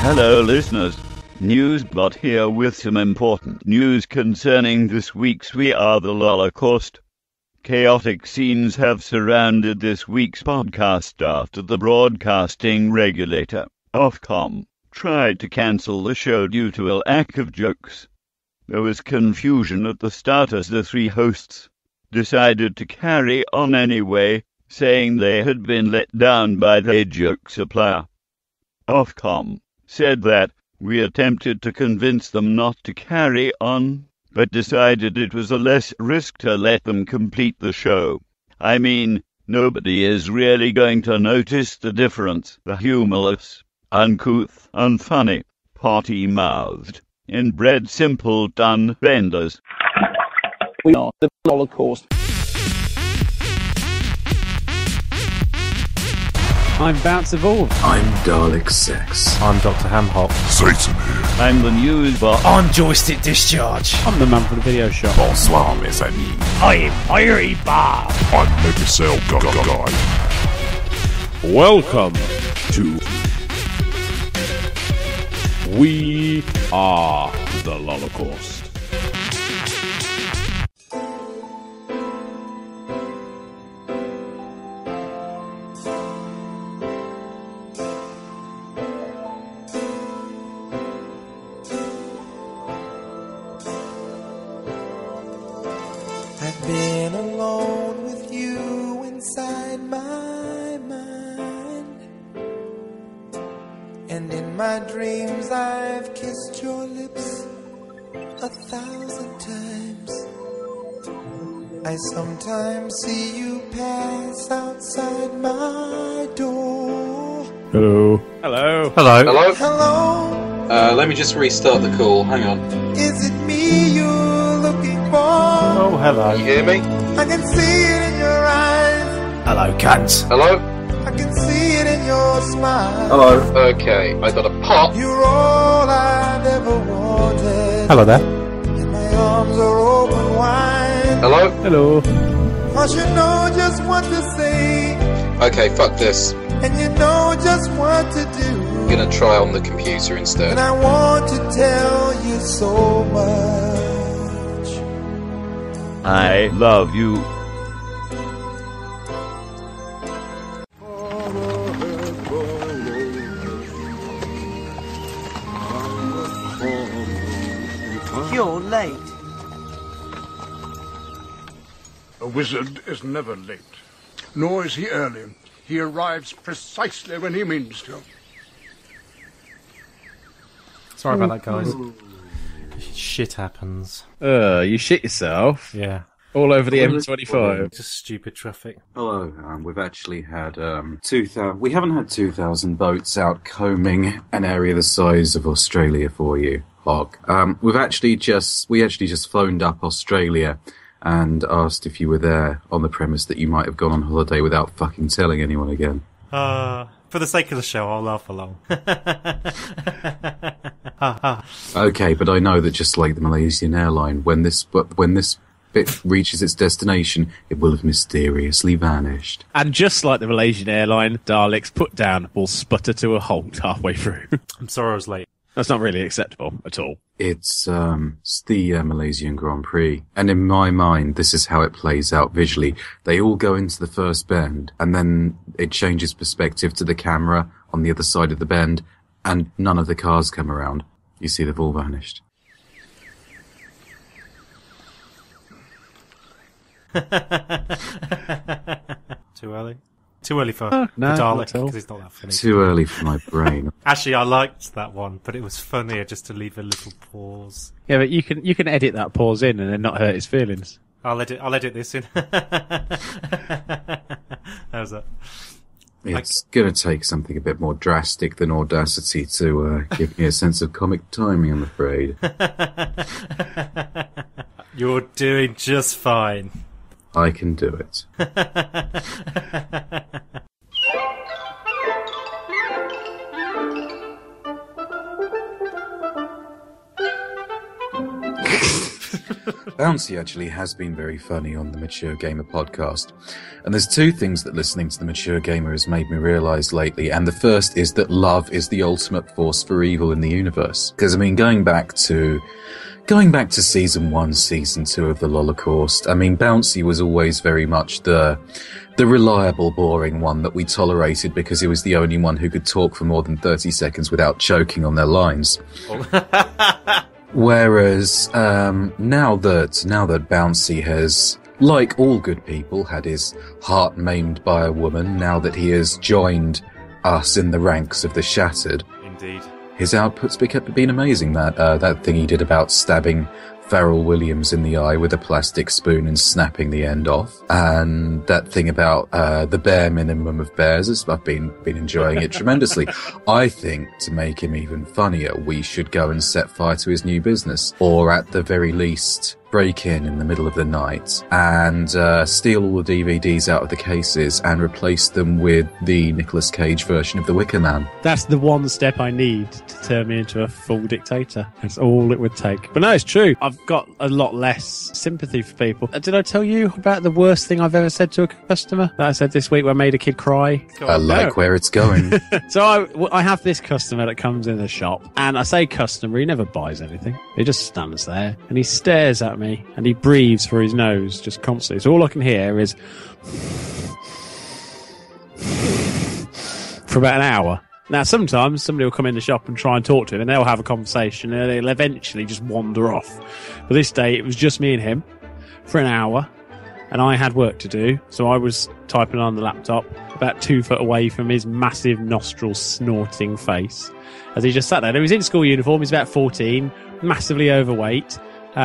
Hello listeners, Noozebot here with some important news concerning this week's We Are the Lolocaust. Chaotic scenes have surrounded this week's podcast after the broadcasting regulator, Ofcom, tried to cancel the show due to a lack of jokes. There was confusion at the start as the three hosts decided to carry on anyway, saying they had been let down by their joke supplier. Ofcom said that we attempted to convince them not to carry on, but decided it was a less risk to let them complete the show. I mean, nobody is really going to notice the difference. The humorless, uncouth, unfunny, potty-mouthed, inbred simpleton vendors. We are the Lolocaust. I'm Bouncy. I'm Dalek Sex. I'm Dr. Hamhock. Satan here. I'm the Noozebot. I'm Joystick Discharge. I'm the man from the video shop. Bonsoir, mes amis. I'm Fiery Bob. I'm Megacell Guy. Welcome to We Are the Lolocaust. I've been alone with you inside my mind, and in my dreams I've kissed your lips 1,000 times. I sometimes see you pass outside my door. Hello. Hello. Hello. Hello? Hello? Let me just restart the call. Hang on. Is it me you're looking for? Oh, hello. Can you hear me? I can see it in your eyes. Hello, cunts. Hello? I can see it in your smile. Hello. Okay, I got a pop. You're all I've ever wanted. Hello there. And my arms are open wide. Hello? Hello. 'Cause you know just what to say. Okay, fuck this. And you know just what to do. I'm gonna try on the computer instead. And I want to tell you so much. I love you. You're late. A wizard is never late, nor is he early. He arrives precisely when he means to. Sorry about that, guys. Shit happens. You shit yourself. Yeah. All over the M25. Just stupid traffic. Hello. We've actually had 2,000. We haven't had 2,000 boats out combing an area the size of Australia for you, Hock. We actually just phoned up Australia and asked if you were there on the premise that you might have gone on holiday without fucking telling anyone again. For the sake of the show, I'll laugh along. Okay, but I know that just like the Malaysian airline, when this bit reaches its destination, it will have mysteriously vanished. And just like the Malaysian airline, Dalek's put down will sputter to a halt halfway through. I'm sorry I was late. That's not really acceptable at all. It's the Malaysian Grand Prix. And in my mind, this is how it plays out visually. They all go into the first bend, and then it changes perspective to the camera on the other side of the bend, and none of the cars come around. You see, they've all vanished. Too early? Too early for no, Dalek, because he's not that funny. Too early for my brain. Actually, I liked that one, but it was funnier just to leave a little pause. Yeah, but you can edit that pause in and then not hurt his feelings. I'll edit this in. How's that? It's going to take something a bit more drastic than audacity to give me a sense of comic timing, I'm afraid. You're doing just fine. I can do it. Bouncy actually has been very funny on the Mature Gamer podcast. And there's two things that listening to the Mature Gamer has made me realise lately. And the first is that love is the ultimate force for evil in the universe. Because, I mean, going back to season 1, season 2 of the Lolocaust, I mean, Bouncy was always very much the reliable, boring one that we tolerated because he was the only one who could talk for more than 30 seconds without choking on their lines. Whereas, now that Bouncy has, like all good people, had his heart maimed by a woman, now that he has joined us in the ranks of the Shattered. Indeed. His output's been amazing. That thing he did about stabbing Pharrell Williams in the eye with a plastic spoon and snapping the end off, and that thing about the bare minimum of bears. I've been enjoying it tremendously. I think to make him even funnier, we should go and set fire to his new business, or at the very least break in the middle of the night and steal all the DVDs out of the cases and replace them with the Nicolas Cage version of The Wicker Man. That's the one step I need to turn me into a full dictator. That's all it would take. But no, it's true. I've got a lot less sympathy for people. Did I tell you about the worst thing I've ever said to a customer that I said this week where I made a kid cry? I like where it's going. So I have this customer that comes in the shop, and I say customer, he never buys anything. He just stands there and he stares at me and he breathes through his nose just constantly. So all I can hear is for about an hour. Now, sometimes somebody will come in the shop and try and talk to him, and they'll have a conversation, and they'll eventually just wander off. But this day, it was just me and him for an hour, and I had work to do, so I was typing on the laptop about 2 foot away from his massive nostril snorting face as he just sat there. He was in school uniform, he's about 14, massively overweight,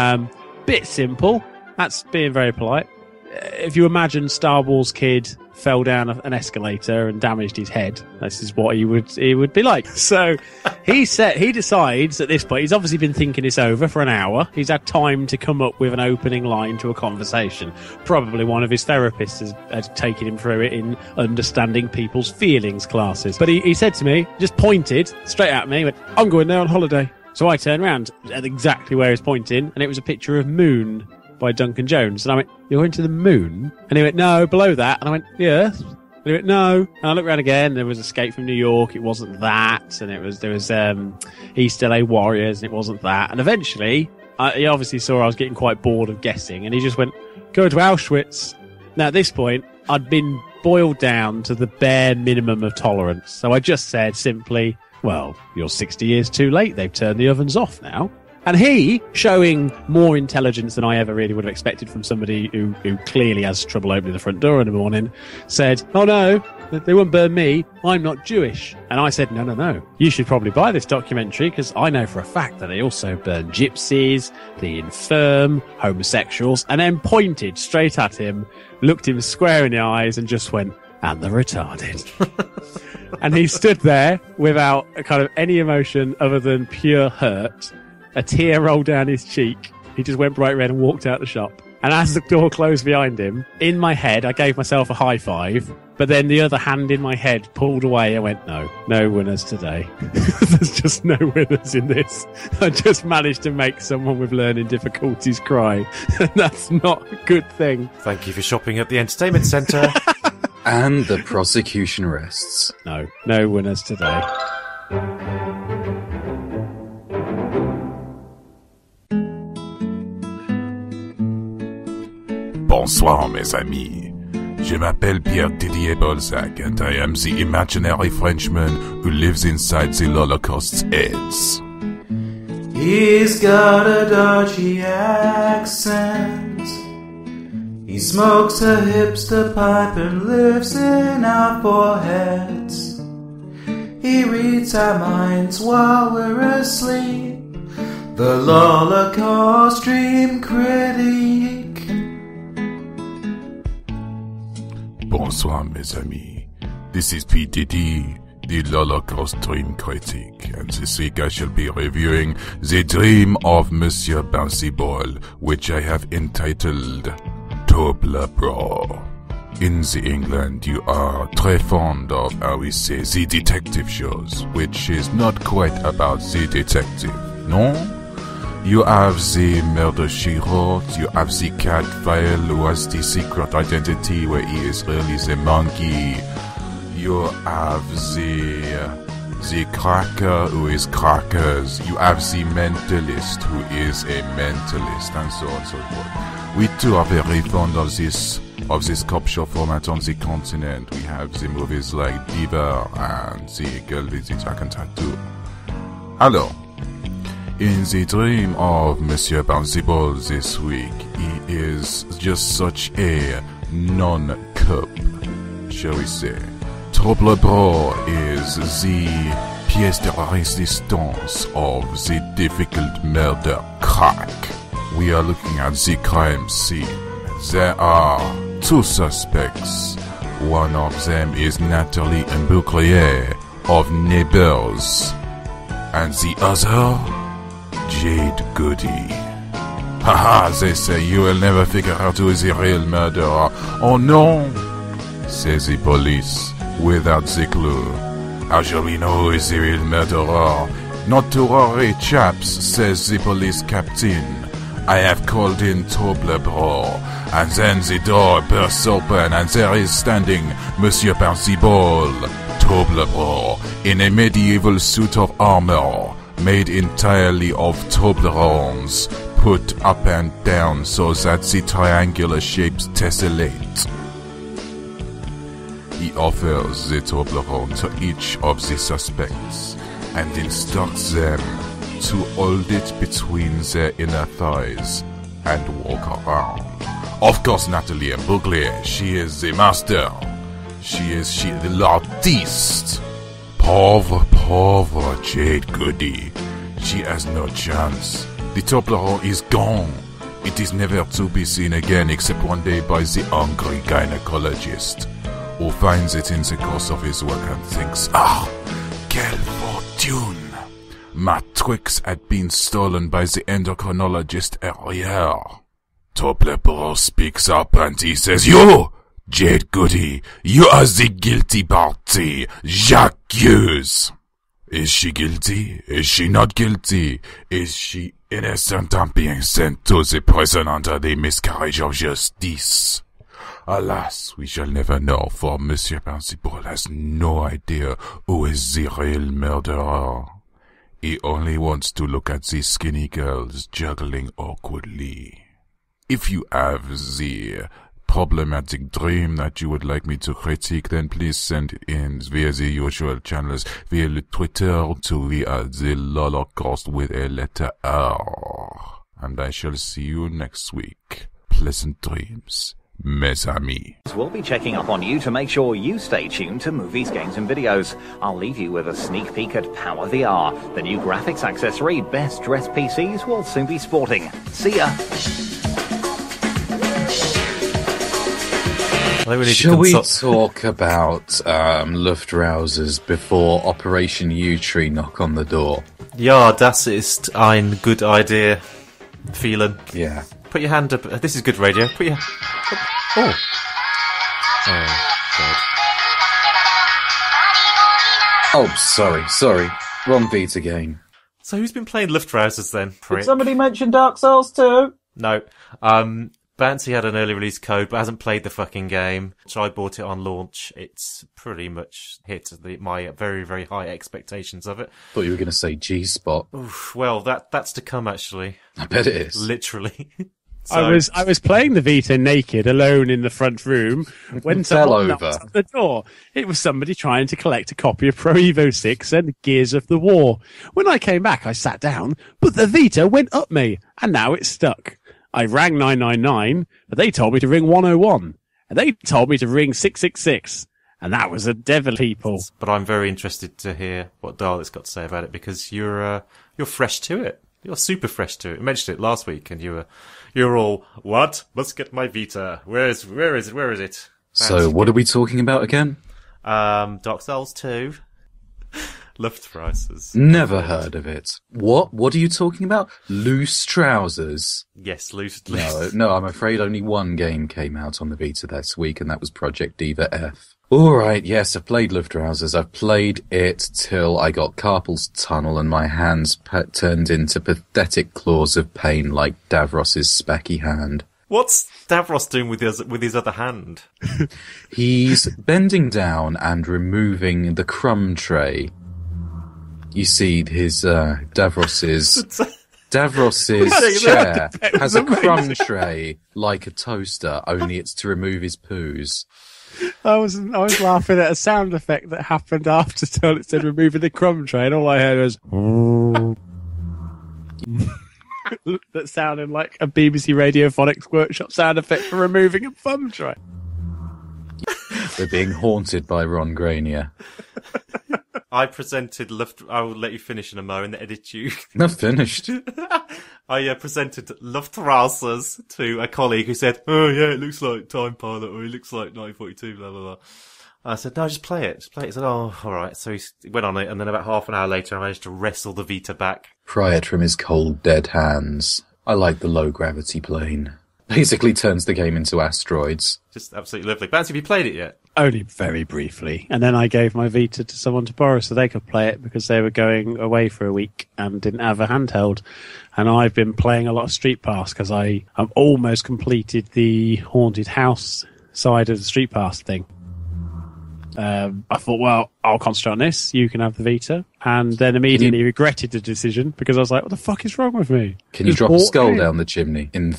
bit simple, that's being very polite. If you imagine Star Wars kid fell down an escalator and damaged his head, this is what he would be like. So he decides at this point, he's obviously been thinking this over for an hour. He's had time to come up with an opening line to a conversation. Probably one of his therapists has taken him through it in understanding people's feelings classes. But he said to me, just pointed straight at me, went, "I'm going there on holiday." So I turned around at exactly where he's pointing, and it was a picture of Moon by Duncan Jones. And I went, "You're going to the moon?" And he went, "No, below that." And I went, "Yes." And he went, "No." And I looked around again, there was Escape from New York, it wasn't that. And there was East LA Warriors, and it wasn't that. And eventually, he obviously saw I was getting quite bored of guessing, and he just went, "Go to Auschwitz." Now at this point, I'd been boiled down to the bare minimum of tolerance. So I just said simply, "Well, you're 60 years too late, they've turned the ovens off now." And he, showing more intelligence than I ever really would have expected from somebody who clearly has trouble opening the front door in the morning, said, "Oh no, they won't burn me, I'm not Jewish." And I said, No, you should probably buy this documentary, because I know for a fact that they also burn gypsies, the infirm, homosexuals, and then pointed straight at him, looked him square in the eyes and just went, "And the retarded." And he stood there without a kind of any emotion other than pure hurt. A tear rolled down his cheek. He just went bright red and walked out the shop. And as the door closed behind him, in my head, I gave myself a high five, but then the other hand in my head pulled away and went, no winners today. There's just no winners in this. I just managed to make someone with learning difficulties cry. And that's not a good thing. Thank you for shopping at the entertainment centre. And the prosecution rests. No winners today. Bonsoir, mes amis. Je m'appelle Pierre Didier Balzac, and I am the imaginary Frenchman who lives inside the Lolocaust's heads. He's got a dodgy accent. He smokes a hipster pipe and lives in our foreheads. He reads our minds while we're asleep. The Lolocaust Dream Critic. Bonsoir, mes amis. This is PDD, the Lolocaust Dream Critic, and this week I shall be reviewing The Dream of Monsieur Bouncy Ball, which I have entitled Toblerones. In the England, you are très fond of, how we say, the detective shows, which is not quite about the detective, no? You have the murder she wrote, you have the cat file who has the secret identity where he is really the monkey. You have the cracker who is crackers. You have the mentalist who is a mentalist, and so on and so forth. We too are very fond of this cop show format on the continent. We have the movies like Beaver and the Girl with the Dragon Tattoo. Hello. In the dream of Monsieur Bouncy Ball this week, he is just such a non-cup, shall we say. Toblerones is the pièce de résistance of the difficult murder crack. We are looking at the crime scene. There are two suspects. One of them is Nathalie Bouclier of Neighbors, and the other, Jade Goody. Haha, they say you will never figure out who is the real murderer. Oh no, says the police, without the clue. How shall we know who is the real murderer? Not to worry, chaps, says the police captain. I have called in Toblerones, and then the door bursts open, and there is standing Monsieur Bouncy Ball, Toblerones, in a medieval suit of armor, made entirely of Toblerones, put up and down so that the triangular shapes tessellate. He offers the Toblerone to each of the suspects and instructs them to hold it between their inner thighs and walk around. Of course, Nathalie Bouclier, she is the master. She the l'artiste. Pauvre Jade Goody. She has no chance. The Toblerone is gone. It is never to be seen again except one day by the hungry gynecologist, who finds it in the course of his work and thinks, quelle fortune! My tricks had been stolen by the endocrinologist earlier. Toblerone speaks up and he says, You, Jade Goody, you are the guilty party, j'accuse. Is she guilty? Is she not guilty? Is she innocent and being sent to the prison under the miscarriage of justice? Alas, we shall never know, for Monsieur Bouncy Ball has no idea who is the real murderer. He only wants to look at these skinny girls juggling awkwardly. If you have the problematic dream that you would like me to critique, then please send it in via the usual channels, via the Twitter to via the Lolocaust with a letter R. And I shall see you next week. Pleasant dreams, mes amis. We'll be checking up on you to make sure you stay tuned to movies, games and videos. I'll leave you with a sneak peek at Power VR, the new graphics accessory best dressed PCs will soon be sporting. See ya! Shall we talk about Luftrausers before Operation U-Tree knock on the door? Ja, das ist ein good idea. Feeling. Yeah. Put your hand up. This is good radio. Put your... Oh. Oh, God. Oh, sorry. Wrong beat again. So who's been playing Luftrausers then? Did somebody mention Dark Souls 2? No. Bouncy had an early release code, but hasn't played the fucking game. So I bought it on launch. It's pretty much hit my very, very high expectations of it. Thought you were going to say G-Spot. Oof, well, that's to come, actually. I bet it is. Literally. So, I was playing the Vita naked, alone in the front room, when someone knocked at the door. It was somebody trying to collect a copy of Pro Evo 6 and Gears of the War. When I came back, I sat down, but the Vita went up me, and now it's stuck. I rang 999, but they told me to ring 101, and they told me to ring 666, and that was a devil people. But I'm very interested to hear what Dalek's got to say about it, because you're fresh to it. You're super fresh to it. I mentioned it last week, and you're all, what? Let's get my Vita. Where is it? So what are we talking about again? Dark Souls 2. Luftreisers. Never heard of it. What? What are you talking about? Loose trousers? Yes, loose. No, I'm afraid only one game came out on the Vita this week, and that was Project Diva F. Alright, yes, I've played Luftreisers. I've played it till I got carpal tunnel and my hands turned into pathetic claws of pain like Davros' Spacky Hand. What's Davros doing with his other hand? He's bending down and removing the crumb tray. You see, his Davros's chair has a crumb tray like a toaster, only it's to remove his poos. I was laughing at a sound effect that happened after it said removing the crumb tray, and all I heard was that sounded like a BBC Radiophonics Workshop sound effect for removing a thumb tray. We're being haunted by Ron Granier. I presented I will let you finish in a moment and edit you. Not finished. I presented Luftreisers to a colleague who said, "Oh yeah, it looks like Time Pilot, or it looks like 1942, blah blah blah." I said, "No, just play it. Just play it." He said, "Oh, all right." So he went on it, and then about half an hour later, I managed to wrestle the Vita back. Pry it from his cold, dead hands. I like the low gravity plane. Basically turns the game into asteroids. Just absolutely lovely. Bouncy, have you played it yet? Only very briefly. And then I gave my Vita to someone to borrow so they could play it because they were going away for a week and didn't have a handheld. And I've been playing a lot of Street Pass because I've almost completed the haunted house side of the Street Pass thing. I thought, well, I'll concentrate on this. You can have the Vita. And then immediately regretted the decision because I was like, what the fuck is wrong with me? Can you drop a skull down the chimney in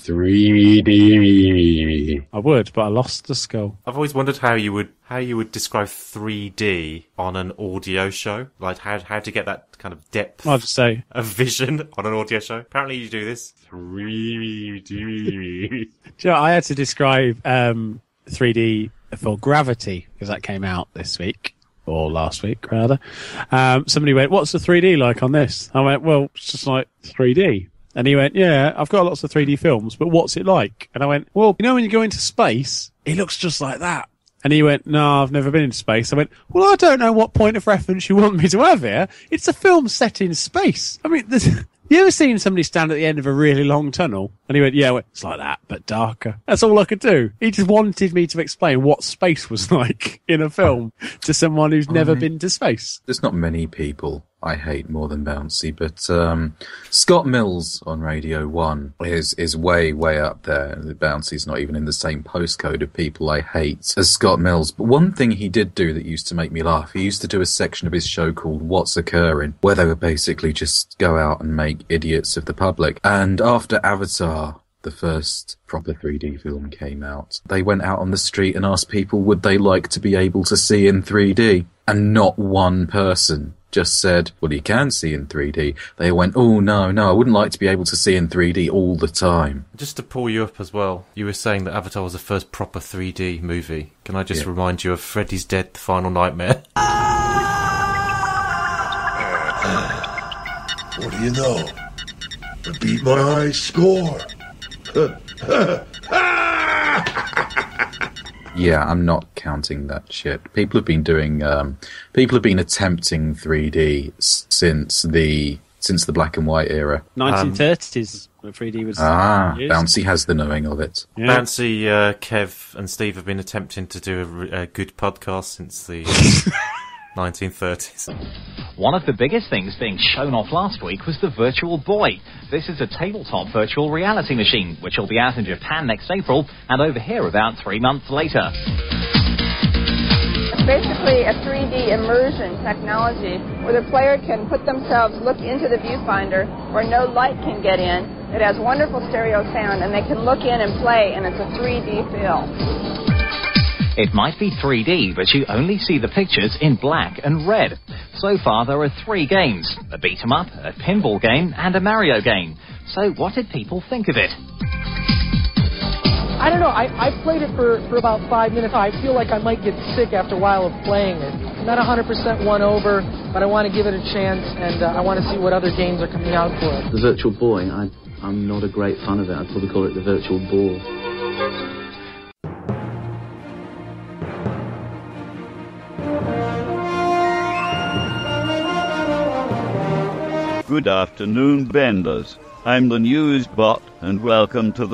3D? I would, but I lost the skull. I've always wondered how you would describe 3D on an audio show. Like how to get that kind of depth I'll just say of vision on an audio show. Apparently you do this. 3D. Do you know, I had to describe 3D for Gravity because that came out this week or last week rather. Somebody went, "What's the 3D like on this?" I went, "Well, it's just like 3D." And he went, "Yeah, I've got lots of 3D films, but what's it like?" And I went, "Well, you know when you go into space, it looks just like that." And he went, "No, I've never been into space." I went, "Well, I don't know what point of reference you want me to have here. It's a film set in space. I mean, you ever seen somebody stand at the end of a really long tunnel?" And he went, "Yeah, well, it's like that, but darker." That's all I could do. He just wanted me to explain what space was like in a film to someone who's never been to space. There's not many people I hate more than Bouncy, but Scott Mills on Radio 1 is way, way up there. Bouncy's not even in the same postcode of people I hate as Scott Mills. But one thing he did do that used to make me laugh, he used to do a section of his show called What's Occurring, where they would basically just go out and make idiots of the public. And after Avatar, the first proper 3D film, came out, they went out on the street and asked people would they like to be able to see in 3D. And not one person just said, "Well, you can see in 3D." They went, "Oh, no, I wouldn't like to be able to see in 3D all the time." Just to pull you up as well, you were saying that Avatar was the first proper 3D movie. Can I just remind you of Freddy's Dead, The Final Nightmare? What do you know? I beat my high score. Yeah, I'm not counting that shit. People have been attempting 3D since the black and white era. 1930s, when 3D was used. Bouncy has the knowing of it. Yeah. Bouncy, Kev and Steve have been attempting to do a good podcast since the 1930s. One of the biggest things being shown off last week was the Virtual Boy. This is a tabletop virtual reality machine, which will be out in Japan next April and over here about 3 months later. It's basically a 3D immersion technology where the player can put themselves, look into the viewfinder where no light can get in. It has wonderful stereo sound and they can look in and play, and it's a 3D feel. It might be 3D, but you only see the pictures in black and red. So far, there are 3 games: a beat-em-up, a pinball game, and a Mario game. So what did people think of it? I don't know. I played it for about 5 minutes. I feel like I might get sick after a while of playing it. I'm not 100% won over, but I want to give it a chance, and I want to see what other games are coming out for it. The Virtual Boy, I'm not a great fan of it. I'd probably call it the Virtual Ball. Good afternoon, Benders. I'm the Noozebot, and welcome to the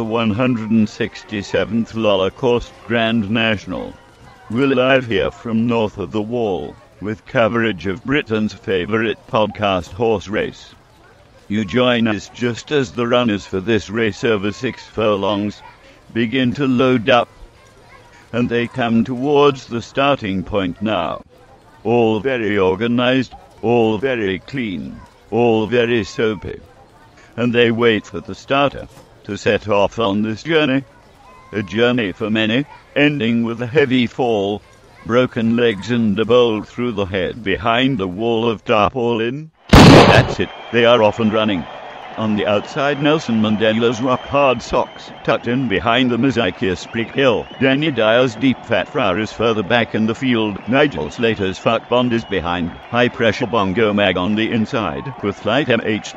167th Lolocaust Grand National. We're live here from north of the Wall, with coverage of Britain's favourite podcast horse race. You join us just as the runners for this race over 6 furlongs begin to load up, and they come towards the starting point now. All very organised, all very clean, all very soapy. And they wait for the starter to set off on this journey. A journey for many, ending with a heavy fall, broken legs and a bolt through the head behind the wall of tarpaulin. That's it, they are off and running. On the outside, Nelson Mandela's rock-hard socks, tucked in behind the Mizaikia Spreaker Hill. Danny Dyer's deep fat flower is further back in the field. Nigel Slater's fuck bond is behind. High-pressure bongo mag on the inside, with flight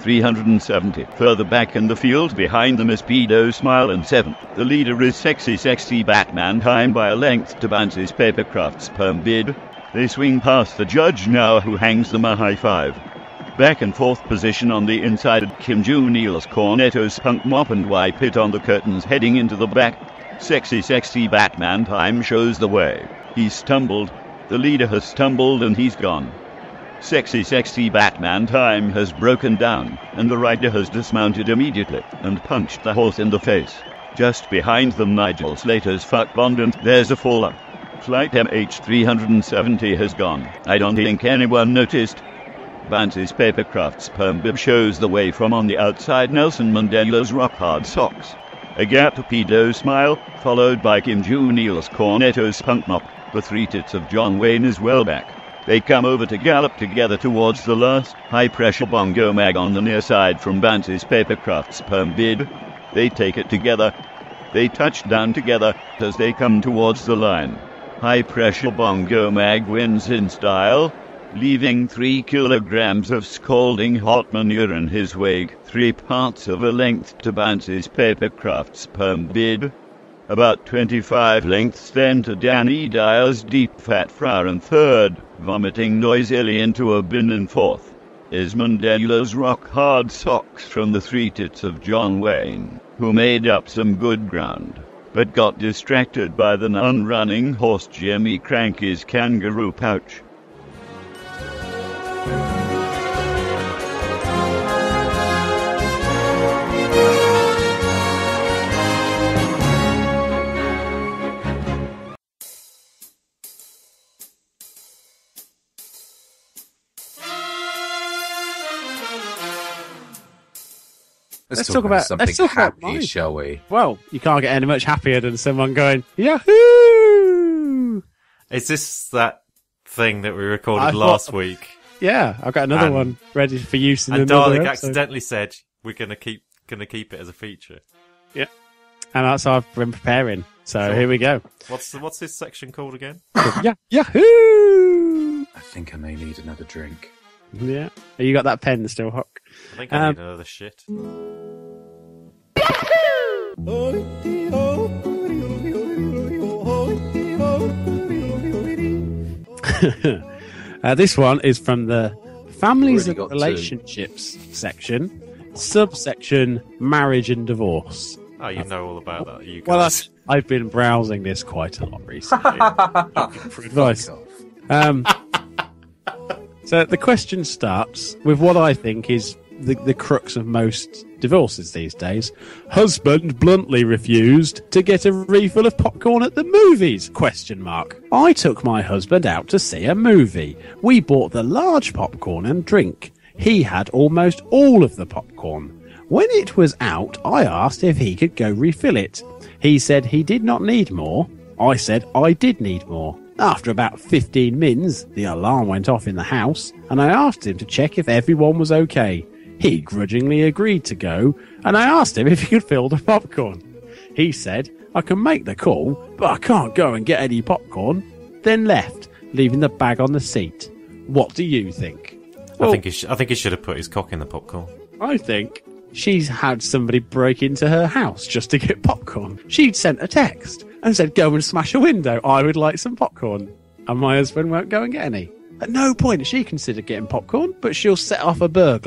MH370 further back in the field behind the Miss Pedo Smile and 7th. The leader is Sexy Batman, time by a length to Bouncy's Papercraft's perm bid. They swing past the judge now, who hangs them a high five. Back and forth position on the inside, Kim Joo-neil's Cornetto's punk mop and wipe it on the curtains heading into the back. Sexy Batman time shows the way. He's stumbled. The leader has stumbled and he's gone. Sexy Batman time has broken down, and the rider has dismounted immediately and punched the horse in the face. Just behind them, Nigel Slater's fuck bond, and there's a faller. Flight MH370 has gone. I don't think anyone noticed. Bouncy's Papercraft's perm bib shows the way from on the outside, Nelson Mandela's rock-hard socks. A gap to Pedo Smile, followed by Kim Joo-neil's Cornetto's punk mop. The 3 tits of John Wayne is well back. They come over to gallop together towards the last. High-pressure bongo mag on the near side from Bouncy's Papercraft's perm bib. They take it together. They touch down together as they come towards the line. High-pressure bongo mag wins in style, leaving 3 kilograms of scalding hot manure in his wake, 3 parts of a length to Bouncy's Papercraft's perm bib. About 25 lengths then to Danny Dyer's deep fat flower in third, vomiting noisily into a bin in fourth. Is Mandela's rock-hard socks from the 3 tits of John Wayne, who made up some good ground, but got distracted by the non-running horse Jimmy Cranky's kangaroo pouch. Let's talk about something happy, shall we? Well, you can't get any much happier than someone going, Yahoo! Is this that thing that we recorded last week? Yeah, I've got another one ready for use in another Dalek episode. accidentally said we're gonna keep it as a feature. Yeah, and that's how I've been preparing. So here we go. What's this section called again? Yahoo! I think I may need another drink. Yeah, you got that pen still, Hock? I think I need another shit. This one is from the Families and Relationships section, subsection Marriage and Divorce. Oh, you know all about that, you guys. Well, I've been browsing this quite a lot recently for advice. So the question starts with what I think is the crux of most divorces these days. Husband bluntly refused to get a refill of popcorn at the movies? ? I took my husband out to see a movie. We bought the large popcorn and drink. He had almost all of the popcorn. When it was out, I asked if he could go refill it. He said he did not need more. I said I did need more. After about 15 mins, the alarm went off in the house, and I asked him to check if everyone was okay. He grudgingly agreed to go, and I asked him if he could fill the popcorn. He said, I can make the call, but I can't go and get any popcorn. Then left, leaving the bag on the seat. What do you think? I think he should have put his cock in the popcorn. I think she's had somebody break into her house just to get popcorn. She'd sent a text and said, go and smash a window. I would like some popcorn. And my husband won't go and get any. At no point has she considered getting popcorn, but she'll set off a burglar.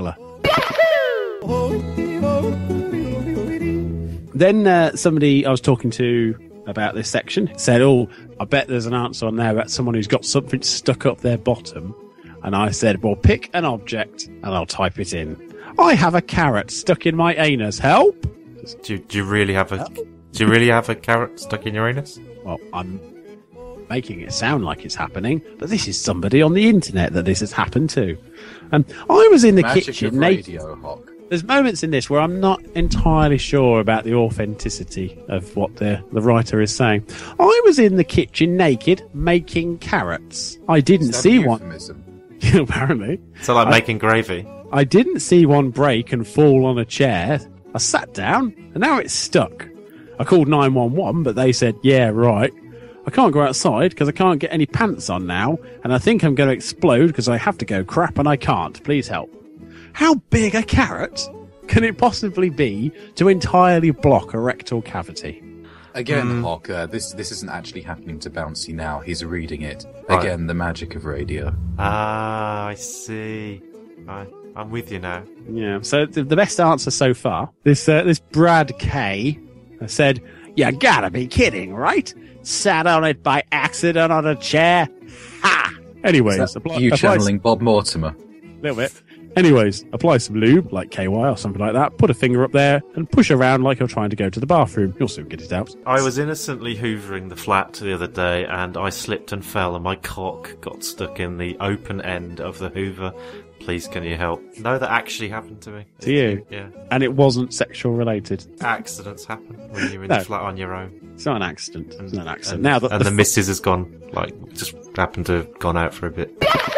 Then somebody I was talking to about this section said, "Oh, I bet there's an answer on there about someone who's got something stuck up their bottom." And I said, "Well, pick an object and I'll type it in. I have a carrot stuck in my anus. Help!" Do you really have a? Do you really have a carrot stuck in your anus? Well, I'm making it sound like it's happening, but this is somebody on the internet that this has happened to. I was in the kitchen. Radio, Hock. There's moments in this where I'm not entirely sure about the authenticity of what the writer is saying. I was in the kitchen naked, making carrots. I didn't see one. Apparently. So like making gravy? I didn't see one break and fall on a chair. I sat down, and now it's stuck. I called 911, but they said, "Yeah, right. I can't go outside because I can't get any pants on now, and I think I'm going to explode because I have to go crap and I can't. Please help." How big a carrot can it possibly be to entirely block a rectal cavity? Again, Hock, this isn't actually happening to Bouncy now. He's reading it. Right. Again, the magic of radio. Ah, I see. I'm with you now. Yeah, so the best answer so far, this Brad K said, "You gotta be kidding, right? Sat on it by accident on a chair. Ha!" Anyways, you channeling Bob Mortimer. A little bit. Anyways, apply some lube, like KY or something like that, put a finger up there, and push around like you're trying to go to the bathroom. You'll soon get it out. I was innocently hoovering the flat the other day, and I slipped and fell, and my cock got stuck in the open end of the hoover. Please, can you help? No, that actually happened to me. To you? Yeah. And it wasn't sexual related? Accidents happen when you're in the flat on your own. It's not an accident. It's not an accident. And the missus has gone, just happened to have gone out for a bit.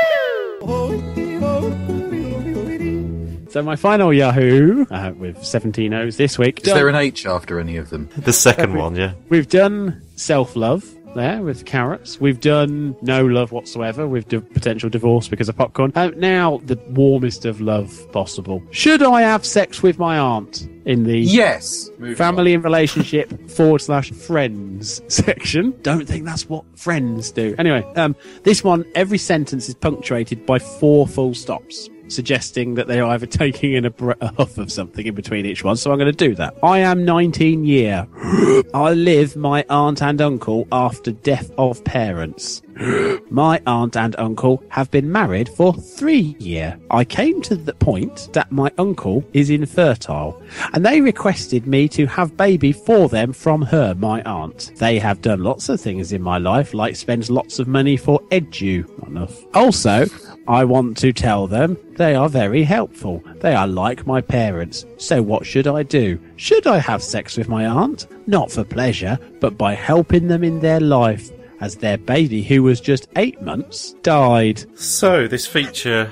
So my final Yahoo, with 17 O's this week. Is there an H after any of them? The second one, yeah. We've done self-love there with carrots. We've done no love whatsoever with potential divorce because of popcorn. Now, the warmest of love possible. Should I have sex with my aunt in the yes family and relationship /friends section? Don't think that's what friends do. Anyway, this one, every sentence is punctuated by 4 full stops, suggesting that they are either taking in a breath of something in between each one, so I'm going to do that. I am 19 year. I live my aunt and uncle after death of parents. My aunt and uncle have been married for 3 years. I came to the point that my uncle is infertile, and they requested me to have baby for them from her, my aunt. They have done lots of things in my life, like spend lots of money for edu. Not enough. Also, I want to tell them they are very helpful. They are like my parents. So what should I do? Should I have sex with my aunt? Not for pleasure, but by helping them in their life, as their baby, who was just 8 months, died. So this feature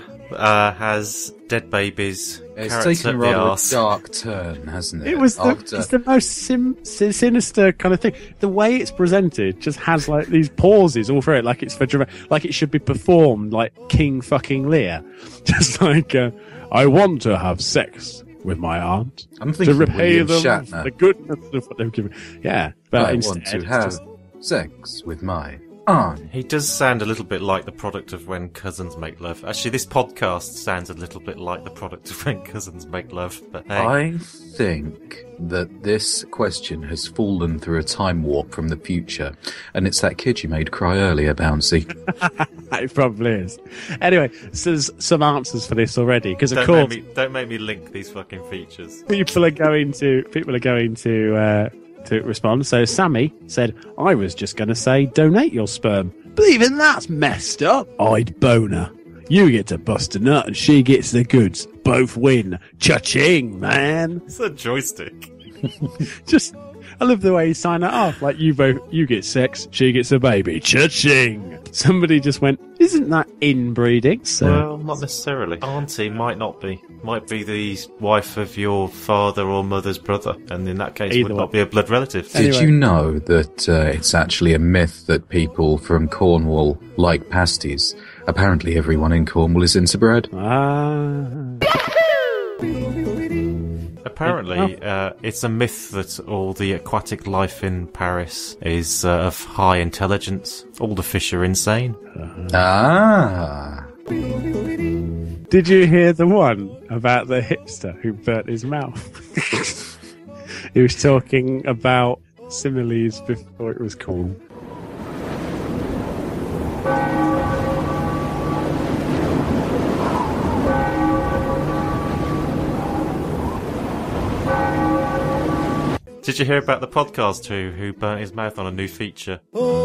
has dead babies. It's taken rather a dark turn, hasn't it? It was it's the most sinister kind of thing. The way it's presented just has like these pauses all through it, like it's for like it should be performed like King fucking Lear. Just like I want to have sex with my aunt. I'm thinking to repay William them Shatner. the goodness of what they've given. Yeah, but I instead, want to it's have just- sex with my aunt. He does sound a little bit like the product of when cousins make love. Actually, this podcast sounds a little bit like the product of when cousins make love. But hey. I think that this question has fallen through a time warp from the future, and it's that kid you made cry earlier, Bouncy. It probably is. Anyway, so there's some answers for this already, because of course Don't make me link these fucking features. people are going to to respond. So Sammy said, I was just going to say donate your sperm, but even that's messed up. I'd bone her. You get to bust a nut and she gets the goods. Both win. Cha-ching, man. It's a joystick. Just, I love the way you sign that off. Like, you get sex, she gets a baby. Cha-ching. Somebody just went, isn't that inbreeding? So, well, not necessarily. Auntie might not be. Might be the wife of your father or mother's brother, and in that case would not be a blood relative. Did you know that it's actually a myth that people from Cornwall like pasties? Apparently everyone in Cornwall is into bread. Apparently, it's a myth that all the aquatic life in Paris is of high intelligence. All the fish are insane. Did you hear the one about the hipster who burnt his mouth? He was talking about similes before it was cool. Did you hear about the podcast who burnt his mouth on a new feature?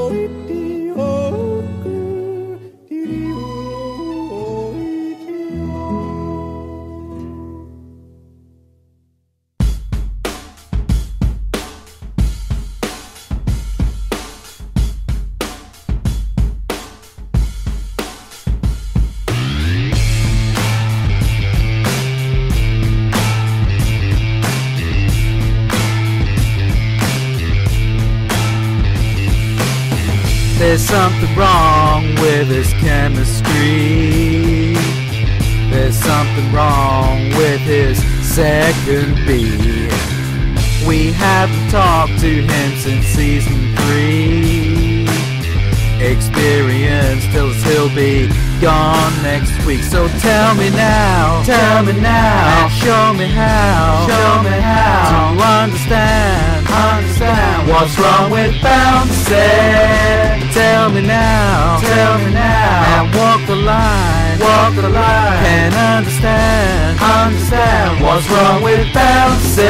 There's something wrong with his chemistry. There's something wrong with his second beat. We haven't talked to him since season 3. Experience tells us he'll be gone next week. So tell me now, and show me how to understand what's wrong with Bouncy. Tell me now, and walk the line, and understand what's wrong with Bouncy.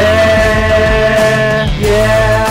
Yeah.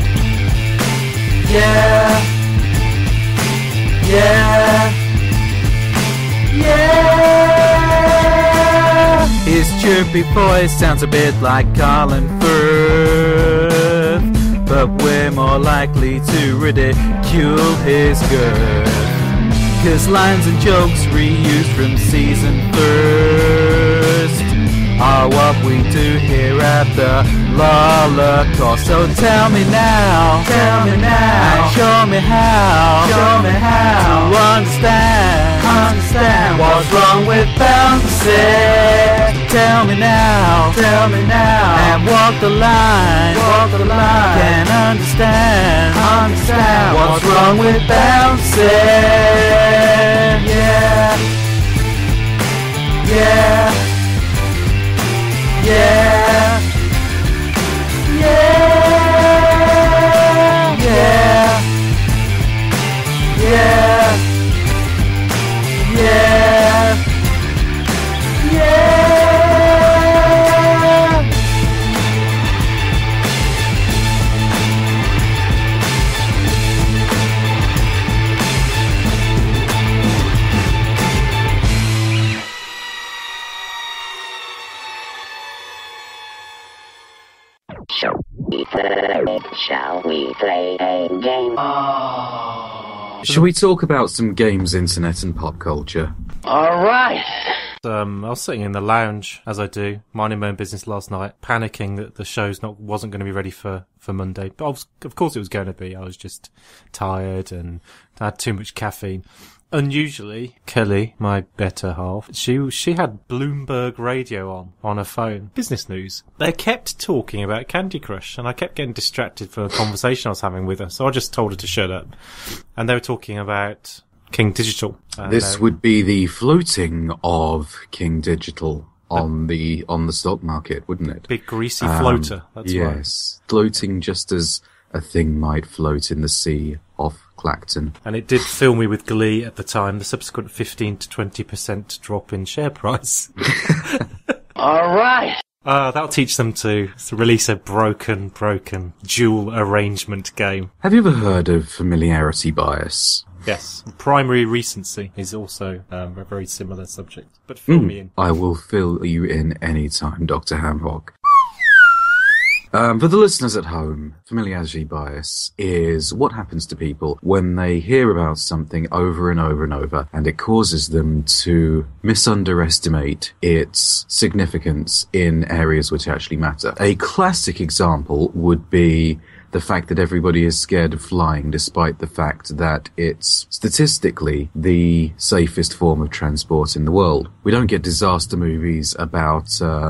His chirpy voice sounds a bit like Colin Firth, but we're more likely to ridicule his girth. 'Cause lines and jokes reused from season first are what we do here at the Lolocaust. So tell me now, and show me how to understand what's wrong with Bouncy. Tell me now, and walk the line, can understand what's wrong with Bouncy. Yeah. Shall we play a game? Shall we talk about some games, internet, and pop culture? All right. I was sitting in the lounge, as I do, minding my own business last night, panicking that the show's wasn't going to be ready for Monday. But of course it was going to be. I was just tired and I had too much caffeine. Unusually, Kelly, my better half, she had Bloomberg Radio on her phone. Business news. They kept talking about Candy Crush, and I kept getting distracted from the conversation I was having with her, so I just told her to shut up. And they were talking about King Digital. This would be the floating of King Digital on the stock market, wouldn't it? Big greasy floater, that's right. Yes, floating just as a thing might float in the sea off Clacton. And it did fill me with glee at the time, the subsequent 15 to 20% drop in share price. All right. That'll teach them to release a broken dual arrangement game. Have you ever heard of familiarity bias? Yes. Primary recency is also a very similar subject. But fill me in. I will fill you in any time, Dr. Hamhock. For the listeners at home, familiarity bias is what happens to people when they hear about something over and over and over, and it causes them to misunderestimate its significance in areas which actually matter. A classic example would be the fact that everybody is scared of flying, despite the fact that it's statistically the safest form of transport in the world. We don't get disaster movies about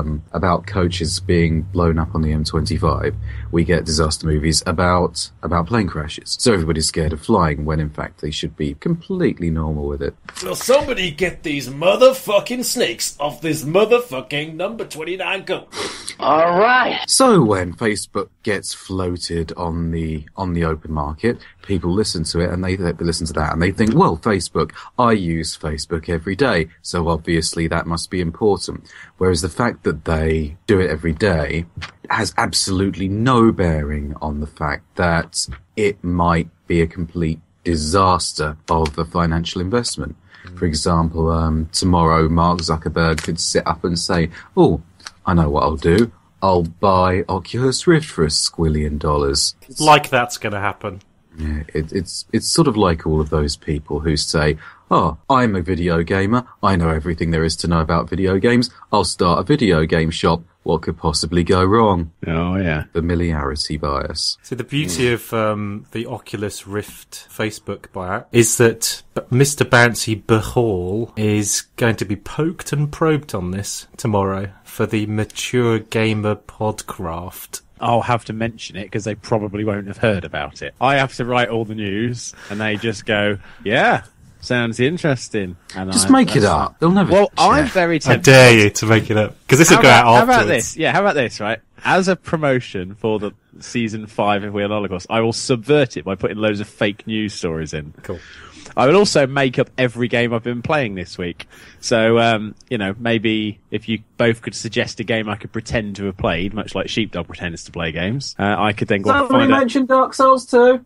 coaches being blown up on the M25. We get disaster movies about plane crashes. So everybody's scared of flying when in fact they should be completely normal with it. Will somebody get these motherfucking snakes off this motherfucking number 29 coat? All right. So when Facebook gets floated on the open market, people listen to it and they listen to that and they think, well, Facebook, I use Facebook every day, so obviously that must be important. Whereas the fact that they do it every day has absolutely no bearing on the fact that it might be a complete disaster of a financial investment. For example, tomorrow Mark Zuckerberg could sit up and say, oh, I know what I'll do. I'll buy Oculus Rift for $1 squillion. Like that's going to happen. Yeah, it's sort of like all of those people who say, oh, I'm a video gamer. I know everything there is to know about video games. I'll start a video game shop. What could possibly go wrong? Oh, yeah. Familiarity bias. So the beauty of the Oculus Rift Facebook buyout is that Mr. Bouncy Bahall is going to be poked and probed on this tomorrow for the Mature Gamer Podcraft. I'll have to mention it because they probably won't have heard about it. I have to write all the news and they just go, yeah, sounds interesting. And just make it up. They'll never. Well, I'm very tempted. I dare you to make it up because this will go out afterwards. How about this? Yeah, how about this, right? As a promotion for the season 5 of We Are Lolocaust, I will subvert it by putting loads of fake news stories in. Cool. I will also make up every game I've been playing this week. So, maybe if you both could suggest a game I could pretend to have played, much like Sheepdog pretends to play games, I could then go and Somebody find out. mentioned Dark Souls 2.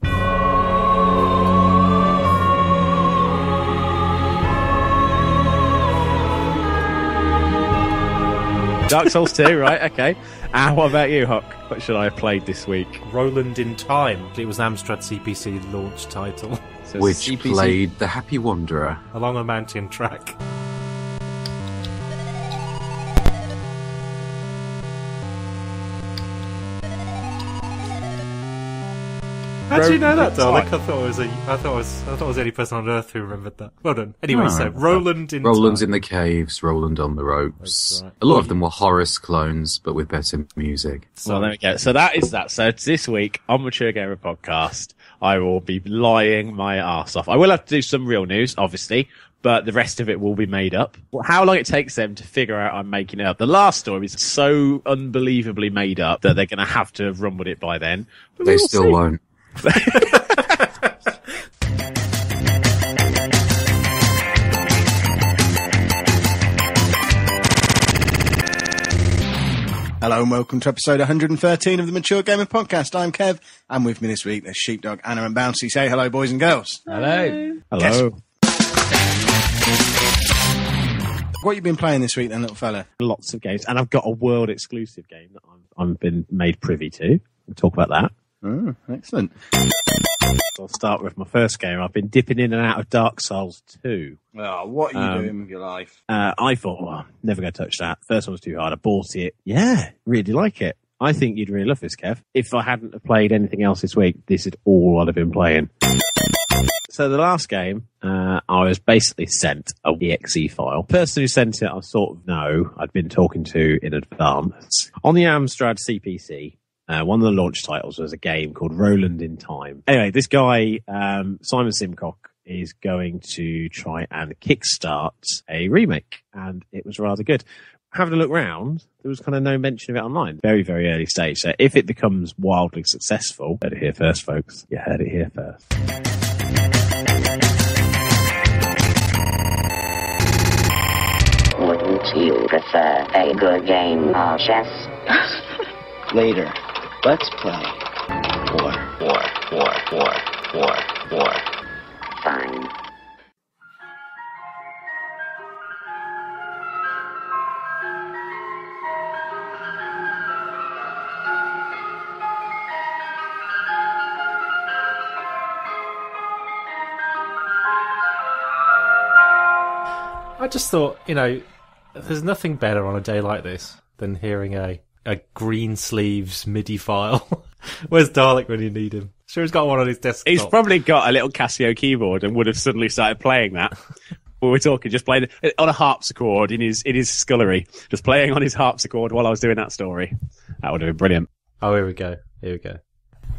Dark Souls 2, right, okay. What about you, Hock? What should I have played this week? Roland in Time. It was an Amstrad CPC launch title. So which CPC played The Happy Wanderer. Along a mountain track. How do you know that, Dalek? I thought it was the only person on Earth who remembered that. Well done. Anyway, so Roland's in the Caves, Roland on the Ropes. Right. A lot of them were Horace clones, but with better music. Well, there we go. So that is that. So this week on Mature Gamer Podcast, I will be lying my arse off. I will have to do some real news, obviously, but the rest of it will be made up. How long it takes them to figure out I'm making it up. The last story is so unbelievably made up that they're going to have to have run with it by then. But They still won't. Hello and welcome to episode 113 of the Mature Gamer Podcast. I'm Kev, and with me this week there's Sheepdog, Anna and Bouncy. Say hello, boys and girls. Hello. Hello. What you been playing this week then, little fella? Lots of games, and I've got a world exclusive game that I've been made privy to. We'll talk about that. Oh, excellent. I'll start with my first game. I've been dipping in and out of Dark Souls 2. Oh, what are you doing with your life? I thought, well, I'm never going to touch that. First one was too hard. I bought it. Yeah, really like it. I think you'd really love this, Kev. If I hadn't have played anything else this week, this is all I'd have been playing. So the last game, I was basically sent a exe file. The person who sent it, I sort of know, I'd been talking to in advance. On the Amstrad CPC, one of the launch titles was a game called Roland in Time. Anyway, this guy, Simon Simcock, is going to try and kickstart a remake, and it was rather good. Having a look round, there was kind of no mention of it online. Very, very early stage. So if it becomes wildly successful, heard it here first, folks. You heard it here first. Wouldn't you prefer a good game of chess? Later. Let's play. War. Fine. I just thought, there's nothing better on a day like this than hearing a Greensleeves MIDI file Where's Dalek when you need him? Sure, he's got one on his desktop. He's probably got a little Casio keyboard and would have suddenly started playing that. We were talking, just playing it on a harpsichord in his scullery, just playing on his harpsichord while I was doing that story. That would have been brilliant. Oh, here we go. Here we go.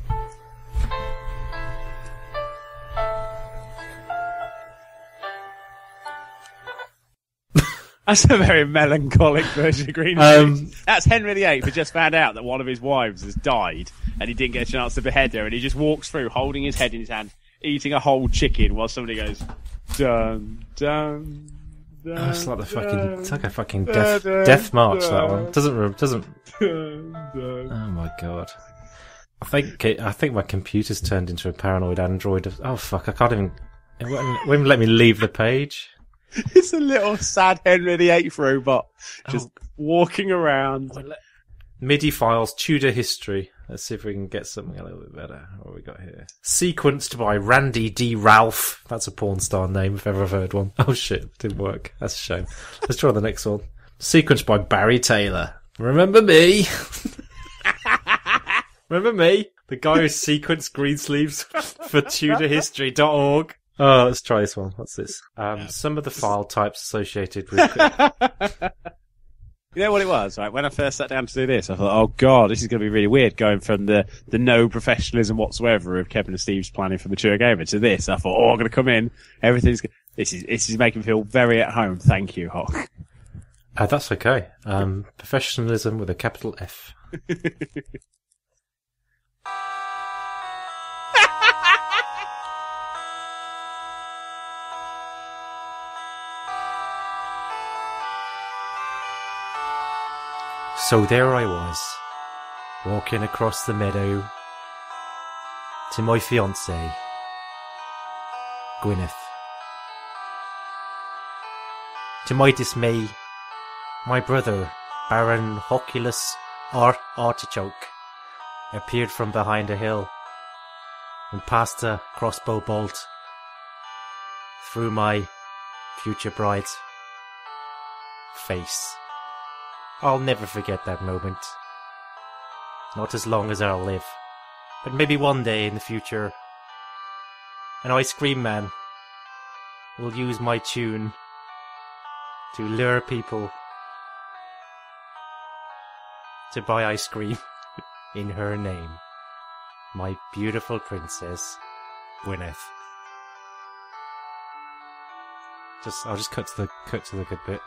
That's a very melancholic version of Greensleeves. That's Henry VIII who just found out that one of his wives has died and he didn't get a chance to behead her, and he just walks through holding his head in his hand, eating a whole chicken while somebody goes, dun, dun, dun. Oh, it's like a fucking death march, that one. Doesn't. Oh my god. I think my computer's turned into a paranoid android. Oh fuck, I can't even. It won't even let me leave the page. It's a little sad Henry VIII robot just walking around. MIDI files, Tudor history. Let's see if we can get something a little bit better. What have we got here? Sequenced by Randy D. Ralph. That's a porn star name if ever I've heard one. Oh shit, didn't work. That's a shame. Let's try the next one. Sequenced by Barry Taylor. Remember me? Remember me? The guy who sequenced Greensleeves for TudorHistory.org. Oh, let's try this one. What's this? Some of the file types associated with... You know what it was, right? When I first sat down to do this, I thought, oh god, this is going to be really weird, going from the no professionalism whatsoever of Kevin and Steve's planning for Mature Gamer to this. I thought, oh, I'm going to come in, everything's... This is making me feel very at home. Thank you, Hock. That's okay. Professionalism with a capital F. So there I was, walking across the meadow to my fiancée, Gwyneth. To my dismay, my brother, Baron Hoculus Artichoke, appeared from behind a hill and passed a crossbow bolt through my future bride's face. I'll never forget that moment. Not as long as I'll live. But maybe one day in the future, an ice cream man will use my tune to lure people to buy ice cream in her name. My beautiful princess, Gwyneth. I'll just cut to the good bit.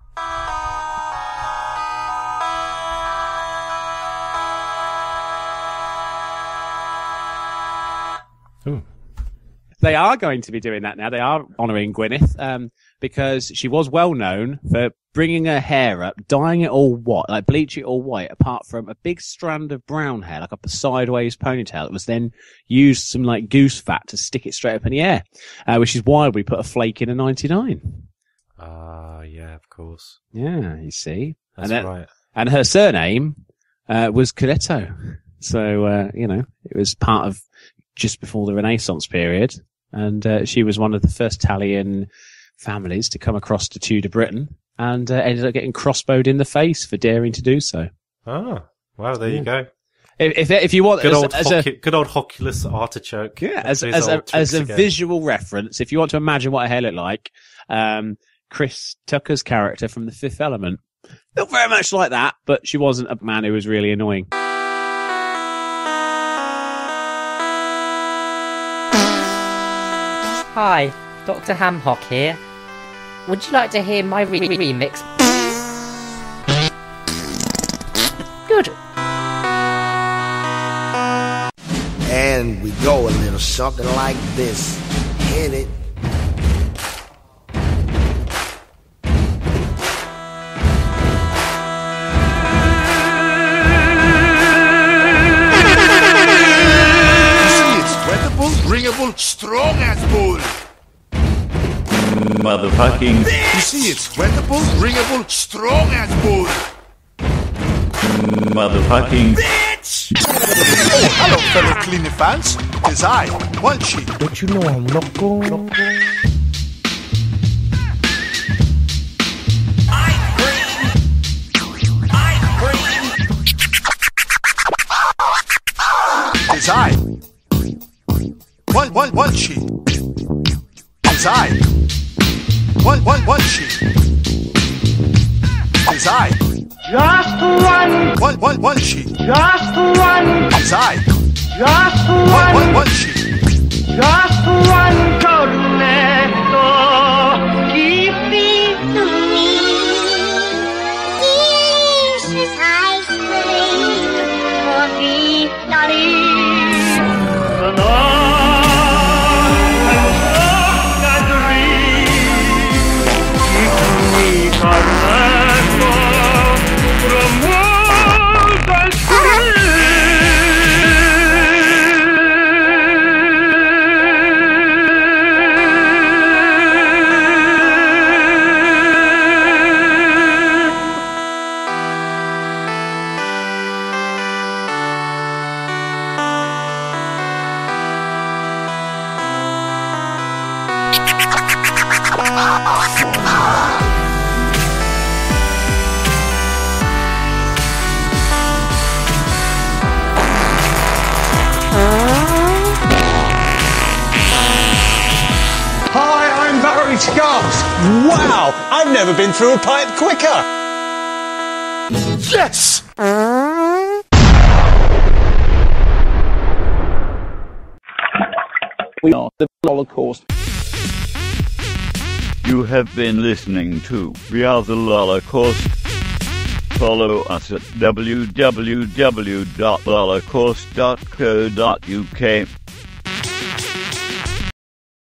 Ooh. They are going to be doing that now. They are honouring Gwyneth, because she was well known for bringing her hair up, dyeing it all white, like bleach it all white, apart from a big strand of brown hair, like a sideways ponytail that was then used some like goose fat to stick it straight up in the air, which is why we put a flake in a 99. Yeah, of course. Yeah, you see. That's right. And her surname was Cornetto. So, it was part of just before the Renaissance period, and she was one of the first Italian families to come across to Tudor Britain, and ended up getting crossbowed in the face for daring to do so. Oh, wow! There you go. If you want, good old Hoculus Artichoke. Yeah, as a visual reference, if you want to imagine what her hair looked like, Chris Tucker's character from The Fifth Element looked very much like that, but she wasn't a man who was really annoying. Hi, Dr. Hamhock here. Would you like to hear my remix? Good. And we go a little something like this. Hit it. Ringable, strong as bull. Motherfucking. You see, it's wettable, ringable, strong as bull. Motherfucking. Bitch! Oh, hello, fellow cleaning fans. It's I, Punchy. Don't you know I'm loco? Design. One sheet. Design. One sheet. Design. Just One sheet. Just one. Design. Just One sheet. Just one cornetto. Give me delicious ice cream for the darling. The night I dream. Give me cornetto from world I see. Hi, I'm Barry Scarves. Wow, I've never been through a pipe quicker. Yes! We are the Lolocaust. You have been listening to We Are the Lolocaust. Follow us at www.lolocaust.co.uk.